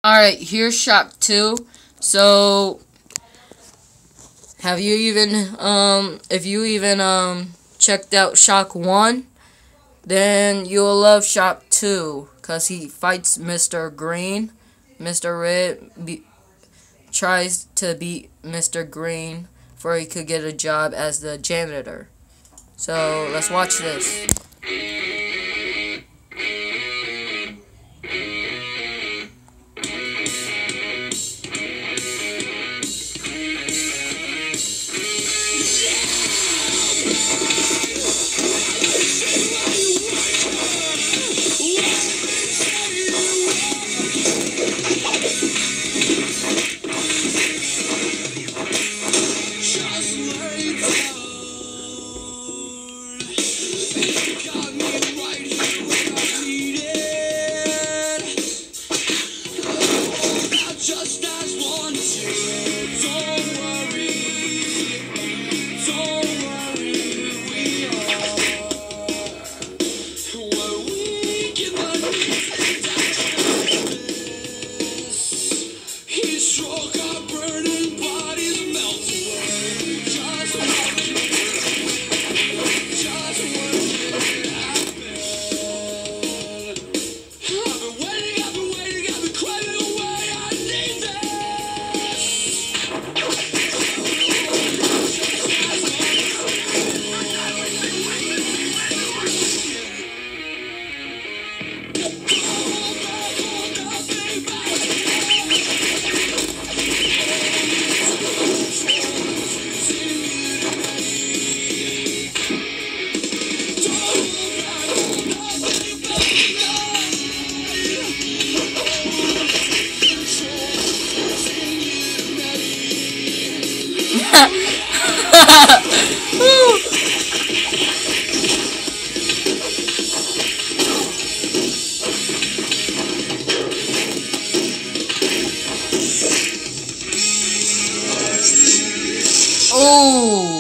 Alright, here's Shock 2. So, have you even, if you even, checked out Shock 1, then you'll love Shock 2, because he fights Mr. Green. Mr. Red tries to beat Mr. Green before he could get a job as the janitor. So, let's watch this. Oh!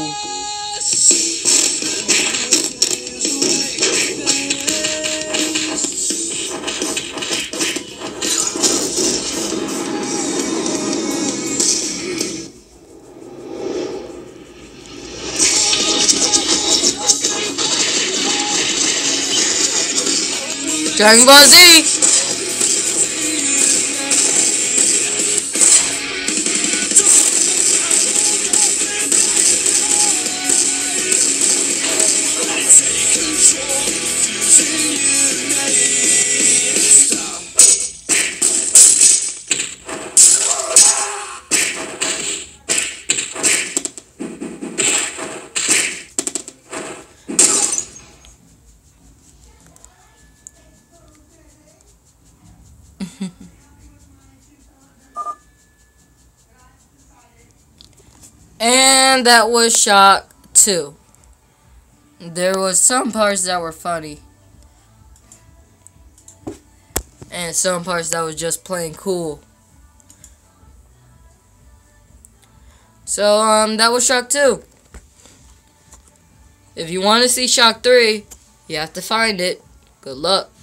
Dragon Ball Z! And that was Shock 2. There was some parts that were funny. And some parts that was just plain cool. So, that was Shock 2. If you want to see Shock 3, you have to find it. Good luck.